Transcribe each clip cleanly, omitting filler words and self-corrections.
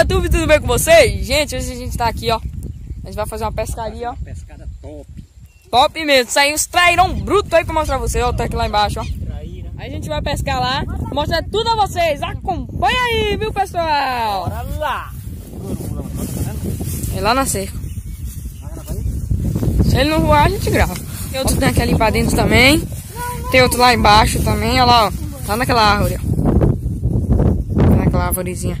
Fala, YouTube, tudo bem com vocês? Gente, hoje a gente tá aqui, ó. A gente vai fazer uma pescaria, ó. Pescada top. Top mesmo. Saiu uns trairão bruto aí pra mostrar pra vocês, ó. Tá aqui lá embaixo, ó. Aí a gente vai pescar lá, mostrar tudo a vocês. Acompanha aí, viu, pessoal? Bora lá. É lá na cerca. Se ele não voar, a gente grava. Tem outro tanque ali pra dentro também. Tem outro lá embaixo também, ó lá, ó. Lá naquela árvore, ó. Naquela árvorezinha.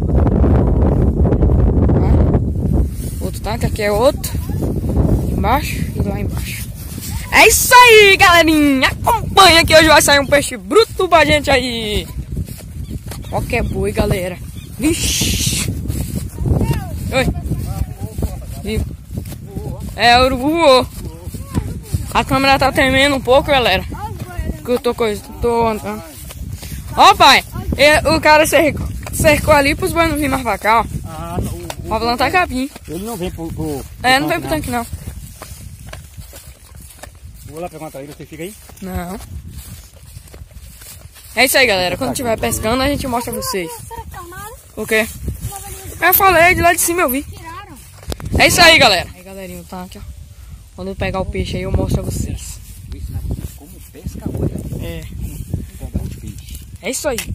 Outro tanque, aqui é outro. Embaixo e lá embaixo. É isso aí, galerinha. Acompanha que hoje vai sair um peixe bruto pra gente aí. Ó que é boi, galera. Vixe. Oi. Viu? É, o urubu voou. A câmera tá tremendo um pouco, galera. Que eu tô andando. Ó, pai. O cara cercou ali pros bois não vir mais pra cá, ó. Pra plantar capim. Ele não vem pro não vem pro tanque, não. Vou lá pegar uma traíra, você fica aí? Não. É isso aí, galera. Quando estiver pescando, a gente mostra pra vocês. O quê? Eu falei, de lá de cima eu vi. É isso aí, galera. Aí, galerinha, o tanque, ó. Quando eu pegar o peixe aí, eu mostro pra vocês. Vou ensinar vocês como pesca agora. É. Com bom de peixe. É isso aí.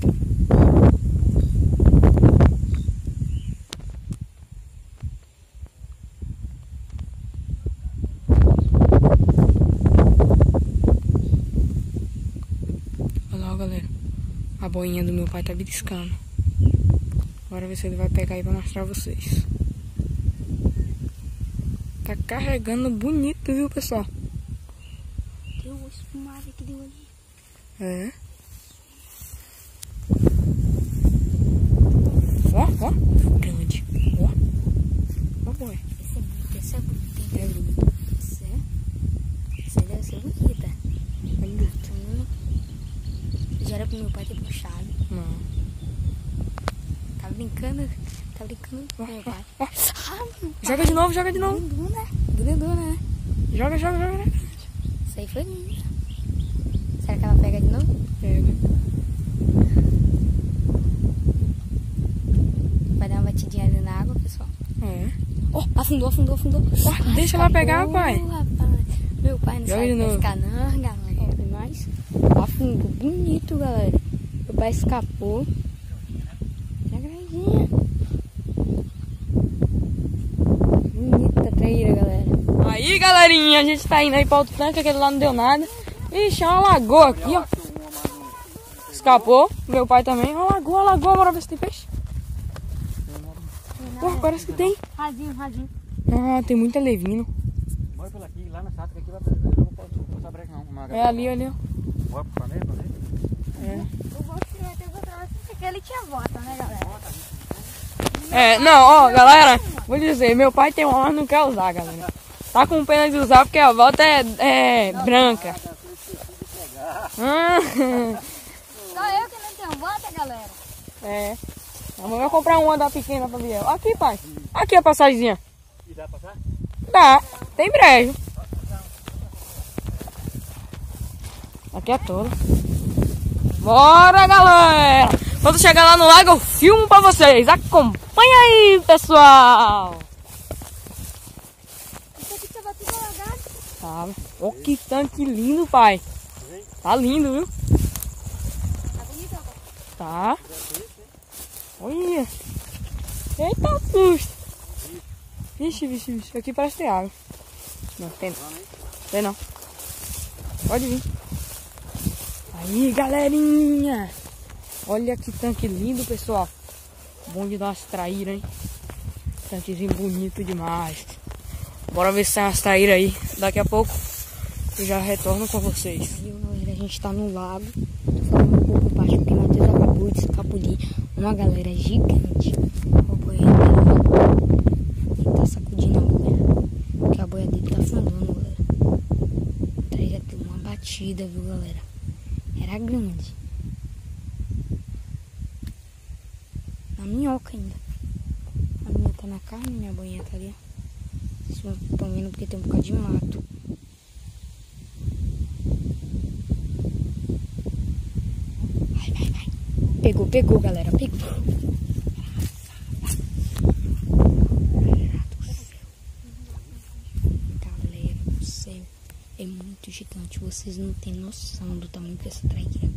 Olha lá, galera. A boinha do meu pai tá beliscando. Agora ver se ele vai pegar aí pra mostrar pra vocês. Tá carregando bonito, viu, pessoal? Deu uma espumada que deu ali. É. Ó, ó. Grande. Ó. Ó, boi. Esse é bonito. É bonito. Esse deve ser bonita. É bonito. Já era pro meu pai ter puxado. Não. Tá brincando com meu pai. Ó. Meu Joga de novo, joga de novo. Grandona, né? Joga, joga, joga. Isso aí foi linda. Será que ela pega de novo? Pega. Vai dar uma batidinha ali na água, pessoal. É. Ó, afundou. Ó, deixa ela pegar, pai. Rapaz. Meu pai não Joga sabe de novo. pescar não, galera. Mas afundou bonito, galera. Meu pai escapou. Tá grandinha. Bonita traíra, galera. Aí, galerinha, a gente tá indo aí pra outro tanque, aquele lá não deu nada. Ixi, é uma lagoa aqui, ó. Escapou, meu pai também. Uma lagoa, bora ver se tem peixe. Pô, parece que tem. Radinho. Ah, tem muita levino. Bora pela aqui, lá na sática aqui, eu não posso saber não. É ali, ali, ó. Bora pro panela, É. Eu vou ter gostado porque ele tinha bota, né, galera? É, não, ó, galera, vou dizer, meu pai tem uma, mas não quer usar, galera. Tá com pena de usar porque a volta é branca. Só eu que não tenho bota, galera. É. A mãe vai comprar uma da pequena pra Biel. Aqui, pai. Aqui a passagemzinha. E dá pra passar? Dá. Tem brejo. Aqui é toda. Bora, galera. Quando chegar lá no lago, eu filmo pra vocês. Acompanha aí, pessoal. Isso aqui tá batendo alagado. Tá. Ó, que tanque lindo, pai. Tá lindo, viu? Tá bonito, ó. Tá. Olha. Eita, susto. Vixe. Aqui parece ter água. Não, tem não. Tem não. Pode vir. Aí, galerinha. Olha que tanque lindo, pessoal. Bom de dar umas traíras, hein? Tanquezinho bonito demais. Bora ver se sai umas traíras aí. Daqui a pouco eu já retorno com vocês. Aí, galera, a gente tá no lago. Falando um pouco baixo, porque o Matheus acabou de escapulir uma galera gigante. Ó, a boia dele. Ele tá sacudindo a boia. Porque a boia dele tá afundando, galera. A traíra deu uma batida, viu, galera? Era grande. A minhoca ainda. A minha tá na carne, minha boinha tá ali, ó. Vocês estão vendo porque tem um bocado de mato. Vai. Pegou, galera. Pegou. gigante. Vocês não têm noção do tamanho dessa traíra.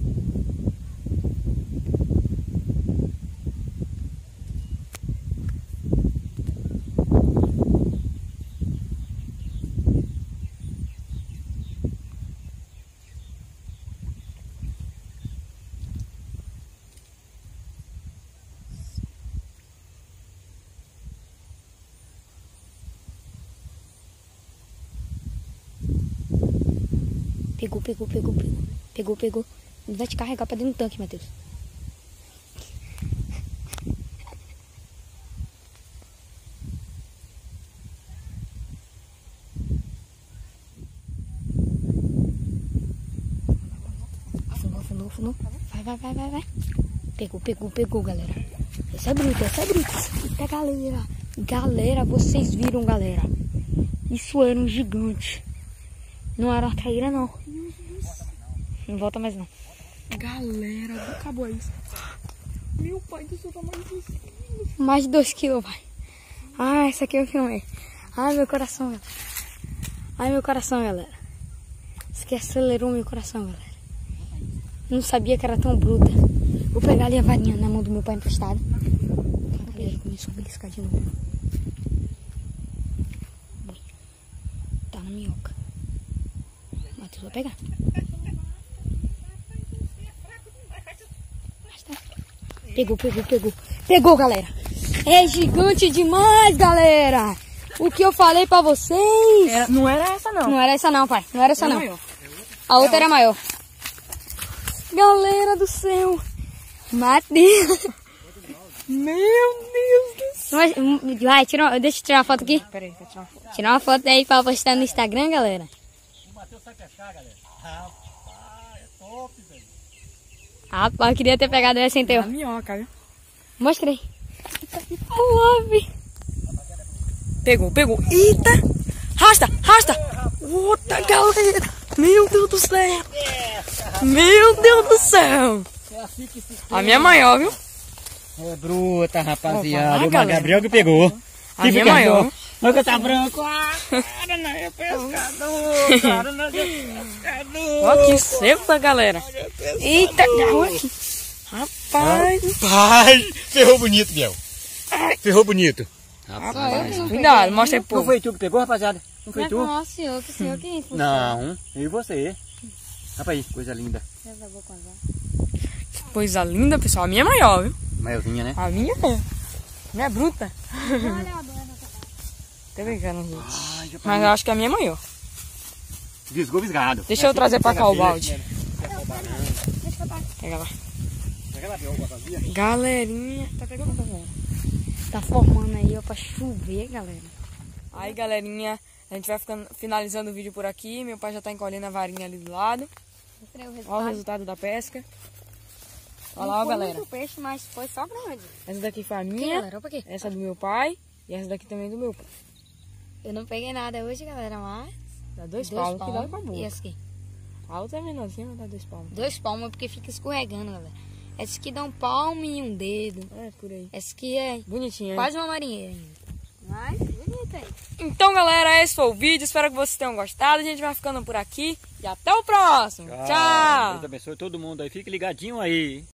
Pegou. Ele vai te carregar pra dentro do tanque, Matheus. Afundou. Vai. Pegou, galera. Essa é bruta. Eita, galera. Galera, vocês viram, galera. Isso era um gigante. Não era uma traíra, não. Não volta mais, não. Galera, acabou isso. Meu pai do céu, tá mais de 2 quilos. Mais de 2 quilos, pai. Ah, essa aqui eu filmei. Ai, meu coração, galera. Isso aqui acelerou meu coração, galera. Não sabia que era tão bruta. Vou pegar ali a varinha na mão do meu pai emprestado. Ele começou a beliscar de novo. Tá na minhoca. Matheus vai pegar. Pegou, galera. É gigante demais, galera. O que eu falei pra vocês. Não era essa, não. Não era essa não, pai. Não era essa, não. Maior. A outra era maior. Galera do céu. Matheus. Meu Deus do céu. Vai, deixa eu tirar uma foto aqui. Pera aí, vou tirar uma foto. Tirar uma foto aí pra postar no Instagram, galera. O Matheus sabe pescar, galera. Rapaz, é top, velho. Rapaz, eu queria ter pegado essa em teu. Na minhoca, viu? Mostra aí. Love. Pegou. Eita! Rasta! Outra, galera! Meu Deus do céu! É assim que se A minha é maior, viu? É bruta, rapaziada. Opa, O galera. Gabriel que pegou. A minha é maior. Olha que tá branco. Cara, não é pescador. Cara, não é pescador. Olha que seca, galera. Eita, olha aqui. Rapaz. Rapaz, ferrou bonito, Biel. Ferrou bonito. Rapaz. Cuidado, mostra aí, Não pô. foi tu que pegou, rapaziada? Não foi tu? Não, senhor que Não, eu e você. Rapaz, coisa linda. Coisa linda, pessoal. A minha é maior, viu? Maiorzinha, né? A minha é. Não é bruta. Tô brincando, gente. Mas eu acho que a minha é maior. Visgou visgado. Deixa eu trazer pra cá o balde. Pega lá. Galerinha. Tá pegando, tá vendo? Tá formando aí, ó, pra chover, galera. Aí, galerinha, a gente vai finalizando o vídeo por aqui. Meu pai já tá encolhendo a varinha ali do lado. Olha o resultado da pesca. Olha lá, ó, galera. Muito peixe, mas foi só grande. Essa daqui foi a Aqui, minha, galera, opa aqui. essa do meu pai e essa daqui também do meu pai. Eu não peguei nada hoje, galera, mas... Dá 2 palmos, que dá com a boca. E essa aqui? A outra é menorzinha, mas dá 2 palmos. 2 palmos, porque fica escorregando, galera. Essa aqui dá um palmo e um dedo. É, por aí. Essa aqui é Bonitinha, hein? quase uma marinheira ainda. Mas, bonita aí. Então, galera, esse foi o vídeo. Espero que vocês tenham gostado. A gente vai ficando por aqui. E até o próximo. Tchau. Deus abençoe todo mundo aí. Fique ligadinho aí.